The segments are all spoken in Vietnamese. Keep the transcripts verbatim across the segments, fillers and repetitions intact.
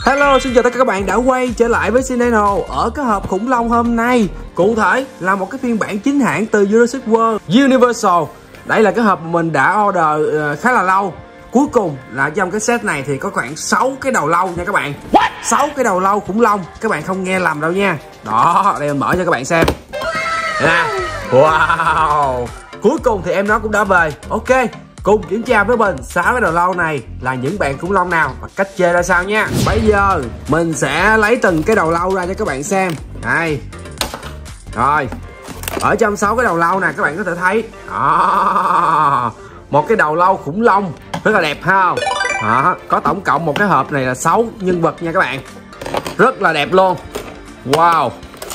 Hello, xin chào tất cả các bạn đã quay trở lại với Cineno ở cái hộp khủng long hôm nay. Cụ thể là một cái phiên bản chính hãng từ Jurassic World Universal. Đây là cái hộp mà mình đã order khá là lâu. Cuối cùng là trong cái set này thì có khoảng sáu cái đầu lâu nha các bạn. sáu cái đầu lâu khủng long, các bạn không nghe lầm đâu nha. Đó, đây mình mở cho các bạn xem nè. Wow, cuối cùng thì em nó cũng đã về. Ok, cùng kiểm tra với mình sáu cái đầu lâu này là những bạn khủng long nào và cách chơi ra sao nha. Bây giờ mình sẽ lấy từng cái đầu lâu ra cho các bạn xem. Đây. Rồi. Ở trong sáu cái đầu lâu này các bạn có thể thấy đó, một cái đầu lâu khủng long rất là đẹp ha không? Đó, có tổng cộng một cái hộp này là sáu nhân vật nha các bạn. Rất là đẹp luôn. Wow.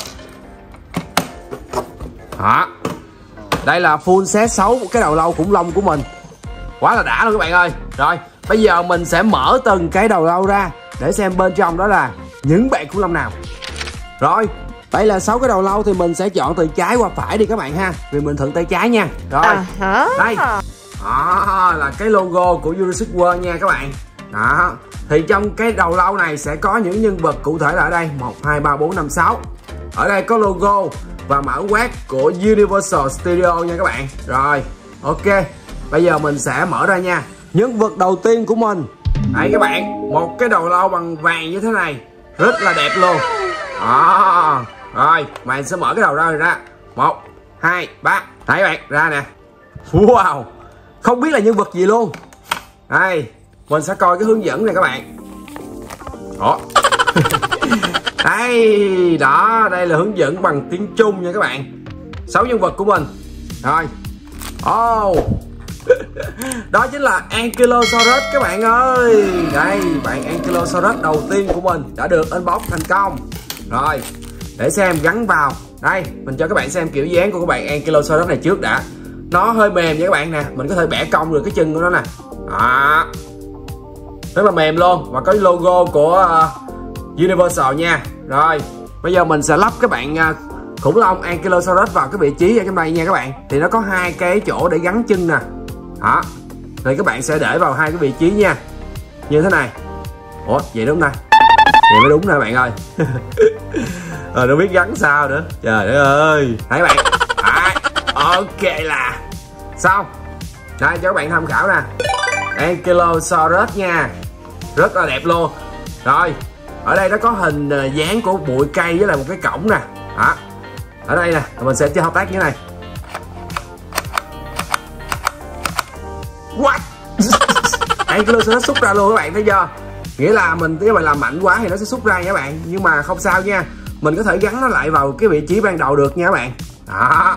Đó. Đây là full set sáu cái đầu lâu khủng long của mình. Quá là đã luôn các bạn ơi. Rồi, bây giờ mình sẽ mở từng cái đầu lâu ra để xem bên trong đó là những bạn khủng long nào. Rồi, đây là sáu cái đầu lâu thì mình sẽ chọn từ trái qua phải đi các bạn ha. Vì mình thuận tay trái nha. Rồi, à, hả? Đây. Đó là cái logo của Jurassic World nha các bạn. Đó. Thì trong cái đầu lâu này sẽ có những nhân vật cụ thể là ở đây một, hai, ba, bốn, năm, sáu. Ở đây có logo và mã quét của Universal Studio nha các bạn. Rồi, ok. Bây giờ mình sẽ mở ra nha. Nhân vật đầu tiên của mình, đây các bạn, một cái đầu lâu bằng vàng như thế này, rất là đẹp luôn. Đó. Rồi, mình sẽ mở cái đầu ra ra. Một, hai, ba. Đấy các bạn, ra nè. Wow, không biết là nhân vật gì luôn. Đây, mình sẽ coi cái hướng dẫn này các bạn. Đó. Đây, đó, đây là hướng dẫn bằng tiếng Trung nha các bạn. Sáu nhân vật của mình. Rồi. Oh. Đó chính là Ankylosaurus các bạn ơi. Đây, bạn Ankylosaurus đầu tiên của mình đã được unbox thành công. Rồi, để xem gắn vào. Đây, mình cho các bạn xem kiểu dáng của các bạn Ankylosaurus này trước đã. Nó hơi mềm nha các bạn nè. Mình có thể bẻ cong được cái chân của nó nè. Đó. Rất là mềm luôn. Và có logo của uh, Universal nha. Rồi, bây giờ mình sẽ lắp các bạn uh, khủng long Ankylosaurus vào cái vị trí ở trong đây nha các bạn. Thì nó có hai cái chỗ để gắn chân nè. Đó. Rồi các bạn sẽ để vào hai cái vị trí nha. Như thế này. Ủa, vậy đúng không ta? Vậy mới đúng nè bạn ơi. Rồi nó biết gắn sao nữa. Trời đất ơi. Đấy bạn. Đấy. Ok là xong. Đây cho các bạn tham khảo nè. Ankylosaurus nha. Rất là đẹp luôn. Rồi, ở đây nó có hình dáng của bụi cây với lại một cái cổng nè. Đó. Ở đây nè, mình sẽ chơi hợp tác như thế này. What? Ankylosaurus xúc ra luôn các bạn thấy chưa? Nghĩa là mình nếu mà làm mạnh quá thì nó sẽ xúc ra nha các bạn. Nhưng mà không sao nha. Mình có thể gắn nó lại vào cái vị trí ban đầu được nha các bạn. Đó.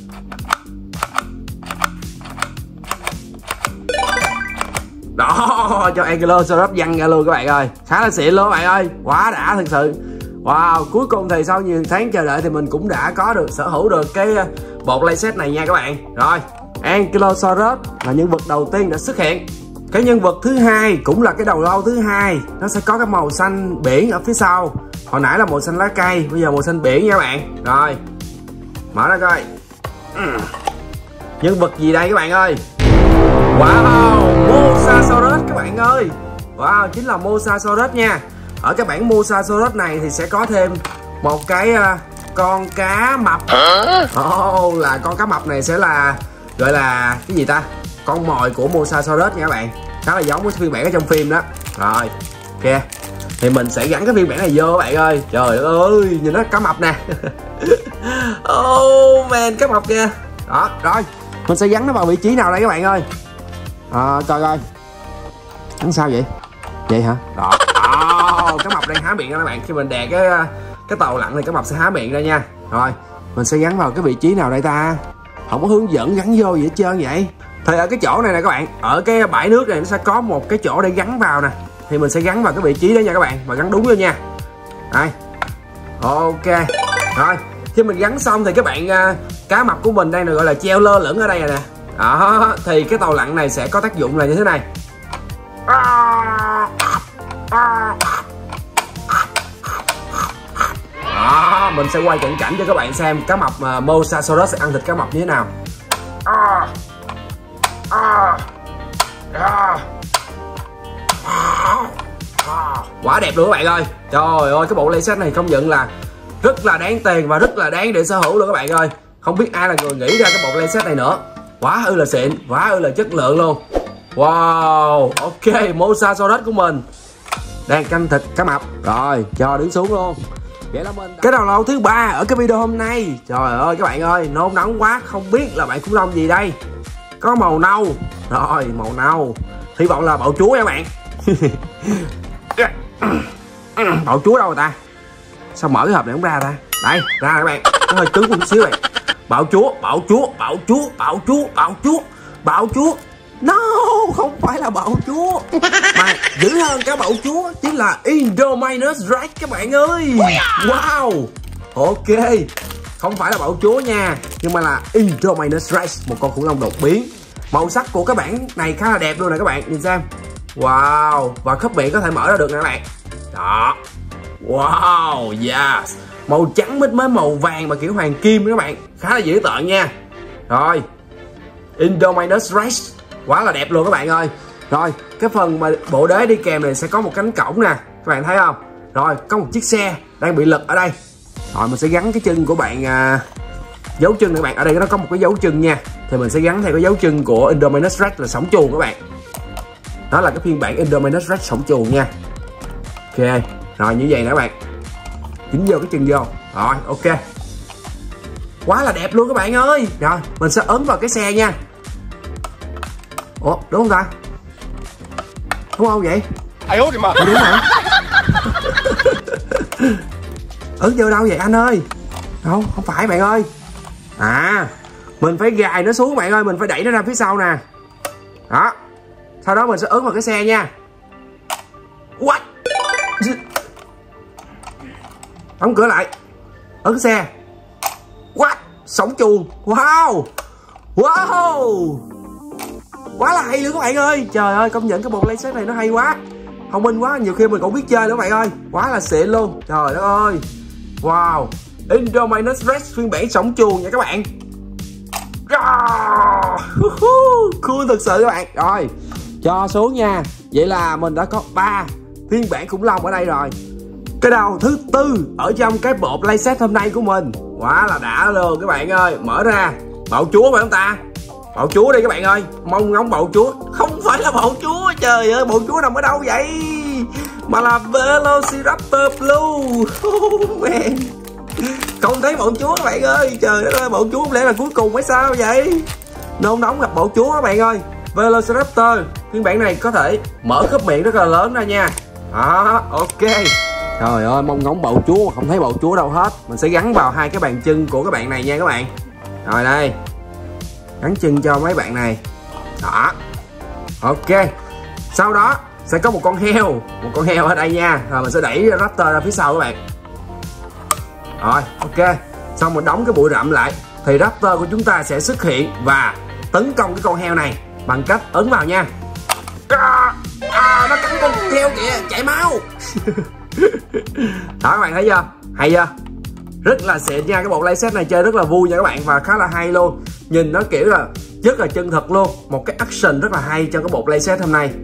Đó, cho Ankylosaurus văng ra luôn các bạn ơi. Khá là xịn luôn các bạn ơi. Quá đã thật sự. Wow, cuối cùng thì sau nhiều tháng chờ đợi thì mình cũng đã có được, sở hữu được cái bộ playset này nha các bạn. Rồi, Ankylosaurus là nhân vật đầu tiên đã xuất hiện. Cái nhân vật thứ hai cũng là cái đầu lâu thứ hai, nó sẽ có cái màu xanh biển ở phía sau. Hồi nãy là màu xanh lá cây, bây giờ màu xanh biển nha các bạn. Rồi, mở ra coi. Nhân vật gì đây các bạn ơi? Wow, Mosasaurus các bạn ơi. Wow, chính là Mosasaurus nha. Ở cái bản Mosasaurus này thì sẽ có thêm một cái uh, con cá mập. Oh, là con cá mập này sẽ là gọi là cái gì ta? Con mồi của Mosasaurus nha các bạn. Khá là giống với phiên bản ở trong phim đó. Rồi, ok. Thì mình sẽ gắn cái phiên bản này vô các bạn ơi. Trời ơi, nhìn nó cá mập nè. Oh man, cá mập kìa. Đó, rồi. Mình sẽ gắn nó vào vị trí nào đây các bạn ơi? À, coi coi. Gắn sao vậy? Vậy hả? Đó. Oh, cá mập đang há miệng ra các bạn. Khi mình đè cái cái tàu lặn thì cá mập sẽ há miệng ra nha. Rồi, mình sẽ gắn vào cái vị trí nào đây ta? Không có hướng dẫn gắn vô gì hết trơn vậy. Thì ở cái chỗ này nè các bạn, ở cái bãi nước này nó sẽ có một cái chỗ để gắn vào nè. Thì mình sẽ gắn vào cái vị trí đó nha các bạn. Và gắn đúng vô nha. Đây. Ok. Rồi, khi mình gắn xong thì các bạn uh, cá mập của mình đang được gọi là treo lơ lửng ở đây nè. Đó, thì cái tàu lặn này sẽ có tác dụng là như thế này. Đó, mình sẽ quay cận cảnh cho các bạn xem cá mập uh, Mosasaurus sẽ ăn thịt cá mập như thế nào. Quá quá đẹp luôn các bạn ơi. Trời ơi, cái bộ playset này công nhận là rất là đáng tiền và rất là đáng để sở hữu luôn các bạn ơi. Không biết ai là người nghĩ ra cái bộ playset này nữa. Quá ư là xịn, quá ư là chất lượng luôn. Wow, ok, Mosasaurus của mình đang canh thịt cá mập. Rồi, cho đứng xuống luôn. Vậy là mình cái đầu lâu thứ ba ở cái video hôm nay. Trời ơi các bạn ơi, nôn nóng quá, không biết là bạn khủng long gì đây. Có màu nâu. Rồi, màu nâu. Hy vọng là bạo chúa nha các bạn. Bạo chúa đâu rồi ta? Sao mở cái hộp này không ra ta? Đây, ra các bạn. Nó hơi cứng một xíu này. Bạo chúa, bạo chúa, bạo chúa, bạo chúa, bạo chúa, bạo chúa. No, không phải là bạo chúa. Mà dữ hơn cả bạo chúa chính là Indominus Rex các bạn ơi. Wow. Ok. Không phải là bạo chúa nha, nhưng mà là Indominus Rex, một con khủng long đột biến. Màu sắc của các bản này khá là đẹp luôn nè các bạn, nhìn xem. Wow, và khớp miệng có thể mở ra được nè các bạn. Đó. Wow, yes. Màu trắng mít mới màu vàng mà kiểu hoàng kim các bạn, khá là dễ tợn nha. Rồi, Indominus Rex quá là đẹp luôn các bạn ơi. Rồi, cái phần mà bộ đế đi kèm này sẽ có một cánh cổng nè, các bạn thấy không? Rồi, có một chiếc xe đang bị lật ở đây. Rồi, mình sẽ gắn cái chân của bạn à, dấu chân này các bạn. Ở đây nó có một cái dấu chân nha, thì mình sẽ gắn theo cái dấu chân của Indominus Rex là sổng chuồng các bạn. Đó là cái phiên bản Indominus Rex sổng chuồng nha. Ok, rồi như vậy nè các bạn, dính vô cái chân vô. Rồi, ok, quá là đẹp luôn các bạn ơi. Rồi, mình sẽ ấn vào cái xe nha. Ủa, đúng không ta? Đúng không vậy? Ai hốt thì mà. Đúng hả? Ấn vô đâu vậy anh ơi? Không, không phải bạn ơi. À, mình phải gài nó xuống bạn ơi, mình phải đẩy nó ra phía sau nè. Đó. Sau đó mình sẽ ấn vào cái xe nha. What? Đóng cửa lại. Ấn xe. What? Sổng chuồng. Wow. Wow. Quá là hay luôn các bạn ơi. Trời ơi, công nhận cái bộ playset này nó hay quá, thông minh quá, nhiều khi mình cũng biết chơi nữa các bạn ơi. Quá là xịn luôn. Trời đất ơi. Wow. Indominus Rex phiên bản sổng chuồng nha các bạn. Cool thực sự các bạn. Rồi, cho xuống nha. Vậy là mình đã có ba phiên bản khủng long ở đây rồi. Cái đầu thứ tư ở trong cái bộ playset hôm nay của mình. Quá là đã luôn các bạn ơi. Mở ra. Bạo chúa phải không ta? Bạo chúa đi các bạn ơi. Mong ngóng bạo chúa. Không phải là bạo chúa. Trời ơi, bạo chúa nằm ở đâu vậy? Mà là Velociraptor Blue. Oh man, không thấy bạo chúa các bạn ơi. Trời ơi, bạo chúa không lẽ là cuối cùng hay sao vậy? Nôn nóng gặp bạo chúa các bạn ơi. Velociraptor phiên bản này có thể mở khớp miệng rất là lớn ra nha. Đó, ok. Trời ơi, mong ngóng bạo chúa mà không thấy bạo chúa đâu hết. Mình sẽ gắn vào hai cái bàn chân của các bạn này nha các bạn. Rồi đây, gắn chân cho mấy bạn này. Đó, ok. Sau đó sẽ có một con heo. Một con heo ở đây nha. Rồi mình sẽ đẩy Raptor ra phía sau các bạn. Rồi, ok. Xong mình đóng cái bụi rậm lại thì Raptor của chúng ta sẽ xuất hiện và tấn công cái con heo này bằng cách ấn vào nha. À, à, nó cắn con heo kìa, chạy máu. Đó các bạn thấy chưa? Hay chưa? Rất là xịn nha. Cái bộ playset này chơi rất là vui nha các bạn, và khá là hay luôn. Nhìn nó kiểu là rất là chân thật luôn. Một cái action rất là hay cho cái bộ playset hôm nay.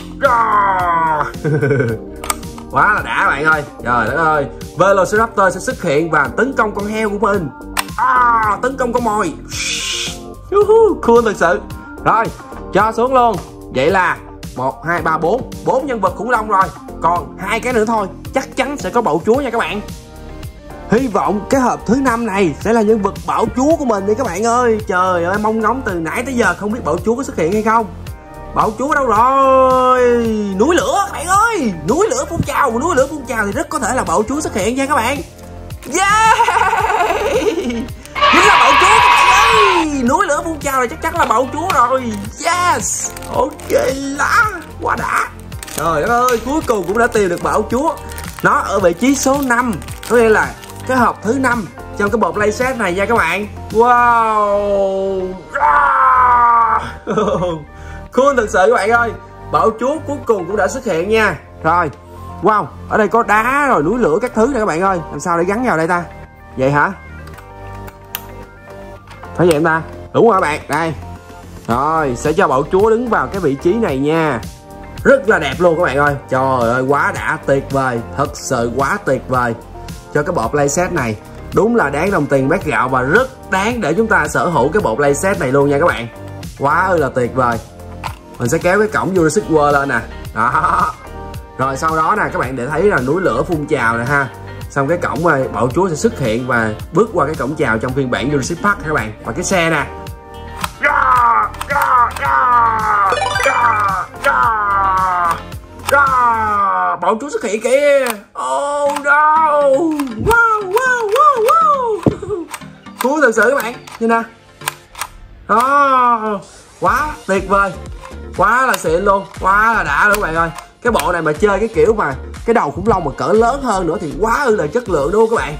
Quá là đã các bạn ơi. Trời đất ơi, Velociraptor sẽ xuất hiện và tấn công con heo của mình. À, tấn công con mồi. Cool thật sự. Rồi, cho xuống luôn. Vậy là một, hai, ba, bốn bốn nhân vật khủng long rồi. Còn hai cái nữa thôi, chắc chắn sẽ có bạo chúa nha các bạn. Hy vọng cái hộp thứ năm này sẽ là nhân vật bạo chúa của mình đi các bạn ơi. Trời ơi, mong ngóng từ nãy tới giờ, không biết bạo chúa có xuất hiện hay không. Bạo chúa đâu rồi? Núi lửa các bạn ơi. Núi lửa phun trào. Núi lửa phun trào thì rất có thể là bạo chúa xuất hiện nha các bạn. Yeah, chính là bạo chúa các bạn ơi. Núi lửa phun trào là chắc chắn là bạo chúa rồi. Yes, ok lá, quá đã. Trời đất ơi, cuối cùng cũng đã tìm được bạo chúa. Nó ở vị trí số năm, có nghĩa là cái hộp thứ năm trong cái bộ playset này nha các bạn. Wow. Cool thật sự các bạn ơi. Bạo chúa cuối cùng cũng đã xuất hiện nha. Rồi, wow, ở đây có đá rồi núi lửa các thứ này các bạn ơi. Làm sao để gắn vào đây ta? Vậy hả? Phải vậy không ta? Đúng rồi các bạn, đây. Rồi, sẽ cho bạo chúa đứng vào cái vị trí này nha. rất là đẹp luôn các bạn ơi. Trời ơi quá đã, tuyệt vời, thật sự quá tuyệt vời cho cái bộ playset này. Đúng là đáng đồng tiền bát gạo và rất đáng để chúng ta sở hữu cái bộ playset này luôn nha các bạn. Quá ư là tuyệt vời. Mình sẽ kéo cái cổng Jurassic World lên nè. Đó. Rồi sau đó nè các bạn để thấy là núi lửa phun trào nè ha. Xong cái cổng bạo chúa sẽ xuất hiện và bước qua cái cổng chào trong phiên bản Jurassic Park các bạn. Và cái xe nè. Bạo chúa xuất hiện kìa. Oh no. Wow wow wow wow. Cool thật sự các bạn. Nhìn nè. Đó. Quá tuyệt vời. Quá là xịn luôn. Quá là đã luôn các bạn ơi. Cái bộ này mà chơi cái kiểu mà cái đầu khủng long mà cỡ lớn hơn nữa thì quá ư là chất lượng đúng không các bạn.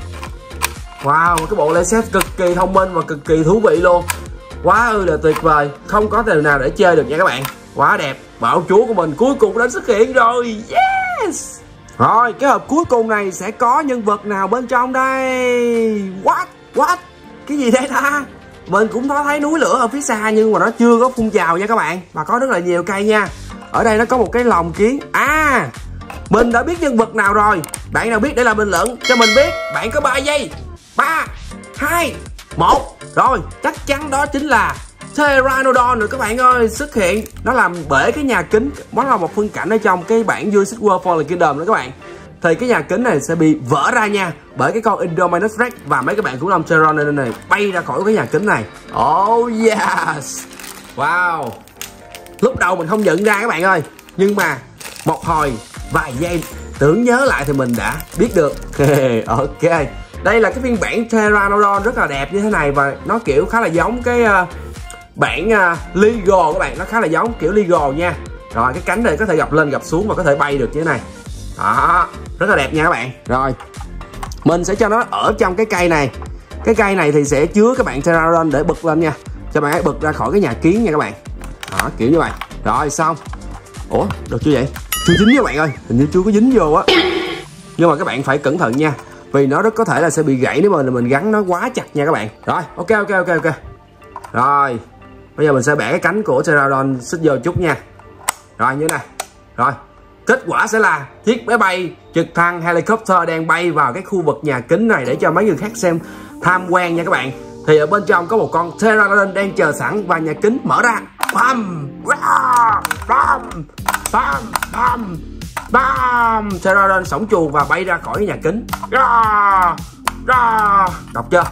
Wow, cái bộ playset cực kỳ thông minh và cực kỳ thú vị luôn. Quá ư là tuyệt vời. Không có từ nào để chơi được nha các bạn. Quá đẹp. Bạo chúa của mình cuối cùng đã xuất hiện rồi. Yes. Rồi cái hộp cuối cùng này sẽ có nhân vật nào bên trong đây? What? What? Cái gì đây ta? Mình cũng có thấy núi lửa ở phía xa nhưng mà nó chưa có phun trào nha các bạn. Và có rất là nhiều cây nha. Ở đây nó có một cái lồng kiến. À, mình đã biết nhân vật nào rồi. Bạn nào biết để làm bình luận cho mình biết. Bạn có ba giây. Ba, hai, một. Rồi chắc chắn đó chính là Pteranodon rồi các bạn ơi. Xuất hiện. Nó làm bể cái nhà kính. Đó là một phân cảnh ở trong cái bản Jurassic World Fallen Kingdom đó các bạn. Thì cái nhà kính này sẽ bị vỡ ra nha bởi cái con Indominus Rex và mấy cái bạn khủng long Pteranodon này bay ra khỏi cái nhà kính này. Oh yes. Wow. Lúc đầu mình không nhận ra các bạn ơi. Nhưng mà một hồi vài giây tưởng nhớ lại thì mình đã biết được. Ok. Đây là cái phiên bản Pteranodon rất là đẹp như thế này. Và nó kiểu khá là giống cái uh, bản uh, Legal các bạn. Nó khá là giống kiểu Legal nha. Rồi cái cánh này có thể gập lên gập xuống và có thể bay được như thế này. Đó, rất là đẹp nha các bạn. Rồi mình sẽ cho nó ở trong cái cây này. Cái cây này thì sẽ chứa các bạn Pteranodon để bật lên nha. Cho bạn ấy bật ra khỏi cái nhà kiến nha các bạn. Đó, kiểu như vậy. Rồi xong. Ủa, được chưa vậy? Chưa dính các bạn ơi. Hình như chưa có dính vô á. Nhưng mà các bạn phải cẩn thận nha. Vì nó rất có thể là sẽ bị gãy nếu mà mình gắn nó quá chặt nha các bạn. Rồi, ok ok ok ok. Rồi, bây giờ mình sẽ bẻ cái cánh của Pteranodon xích vô chút nha. Rồi như thế này. Rồi, kết quả sẽ là chiếc máy bay trực thăng helicopter đang bay vào cái khu vực nhà kính này để cho mấy người khác xem tham quan nha các bạn. Thì ở bên trong có một con Pteranodon đang chờ sẵn và nhà kính mở ra. Bam! Bam! Bam! Bam! Bam! Pteranodon sổng chuồng và bay ra khỏi cái nhà kính. Đọc chưa?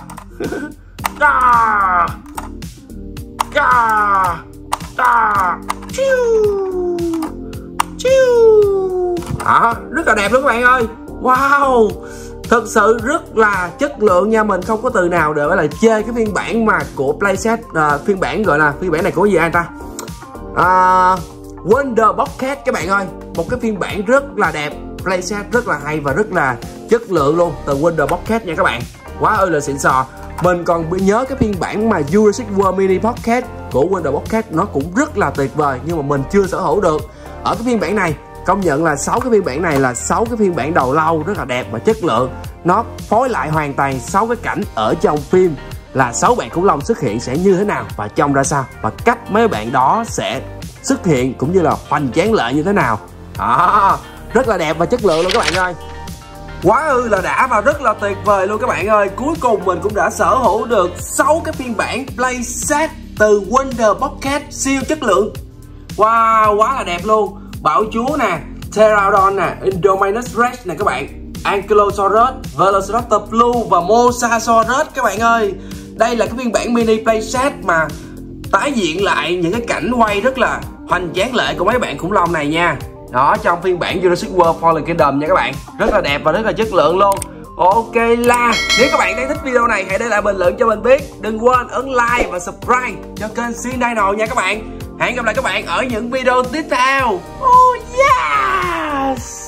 À, rất là đẹp luôn các bạn ơi. Wow, thật sự rất là chất lượng nha. Mình không có từ nào để là chê cái phiên bản mà của playset. uh, Phiên bản gọi là phiên bản này của gì anh ta? uh, Wonder Bobcat các bạn ơi. Một cái phiên bản rất là đẹp, playset rất là hay và rất là chất lượng luôn từ Wonder Bobcat nha các bạn. Quá ư là xịn sò. Mình còn nhớ cái phiên bản mà Jurassic World Mini Pocket của Wonder Bobcat nó cũng rất là tuyệt vời nhưng mà mình chưa sở hữu được. Ở cái phiên bản này công nhận là sáu cái phiên bản này là sáu cái phiên bản đầu lâu rất là đẹp và chất lượng. Nó phối lại hoàn toàn sáu cái cảnh ở trong phim là sáu bạn khủng long xuất hiện sẽ như thế nào và trông ra sao và cách mấy bạn đó sẽ xuất hiện cũng như là hoành tráng lợi như thế nào. Đó, rất là đẹp và chất lượng luôn các bạn ơi. Quá ư là đã và rất là tuyệt vời luôn các bạn ơi. Cuối cùng mình cũng đã sở hữu được sáu cái phiên bản playset từ Wonder Bobcat siêu chất lượng. Wow, quá là đẹp luôn. Bạo chúa nè, Pteranodon nè, Indominus Rex nè các bạn, Ankylosaurus, Velociraptor Blue và Mosasaurus các bạn ơi. Đây là cái phiên bản mini playset mà tái hiện lại những cái cảnh quay rất là hoành tráng lệ của mấy bạn khủng long này nha. Đó, trong phiên bản Jurassic World Fallen Kingdom nha các bạn. Rất là đẹp và rất là chất lượng luôn. Ok là nếu các bạn đang thích video này hãy để lại bình luận cho mình biết. Đừng quên ấn like và subscribe cho kênh Xuyên Dino nha các bạn. Hẹn gặp lại các bạn ở những video tiếp theo. Oh yes.